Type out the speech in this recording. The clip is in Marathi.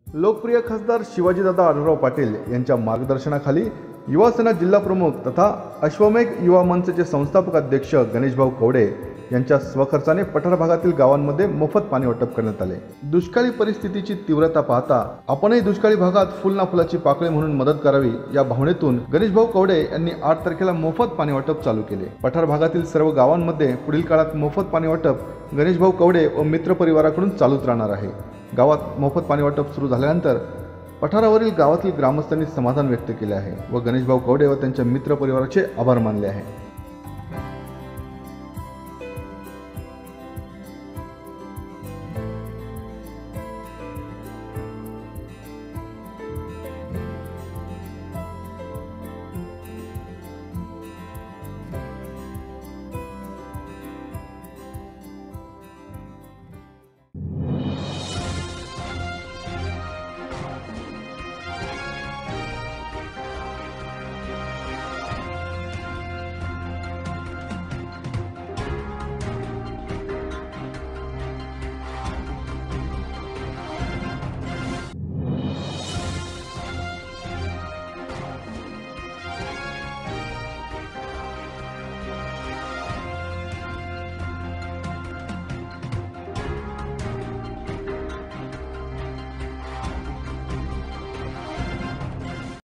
लोकप्रिय खासदार शिवाजीदादा आढळराव पाटील यांच्या मार्गदर्शनाखाली युवासेना जिल्हा प्रमुख तथा अश्वमेघ युवा मंचचे संस्थापक अध्यक्ष गणेशभाऊ कवडे यांच्या स्वखर्चाने पठार भागातील गावांमध्ये मोफत पाणी वाटप करण्यात आले। दुष्काळी परिस्थितीची तीव्रता पाहता आपणही दुष्काळी भागात फुल ना फुलाची पाकळी म्हणून मदत करावी या भावनेतून गणेशभाऊ कवडे यांनी 8 तारखेला मोफत पाणी वाटप चालू केले। पठार भागातील सर्व गावांमध्ये पुढील काळात मोफत पाणी वाटप गणेशभाऊ कवडे व मित्र परिवाराकडून चालूच राहणार आहे। गावात मोफत पाणी वाटप सुरू झाल्यानंतर पठारावरील गावातील ग्रामस्थांनी समाधान व्यक्त केले आहे व गणेशभाऊ कवडे व त्यांच्या मित्र परिवाराचे आभार मानले आहे।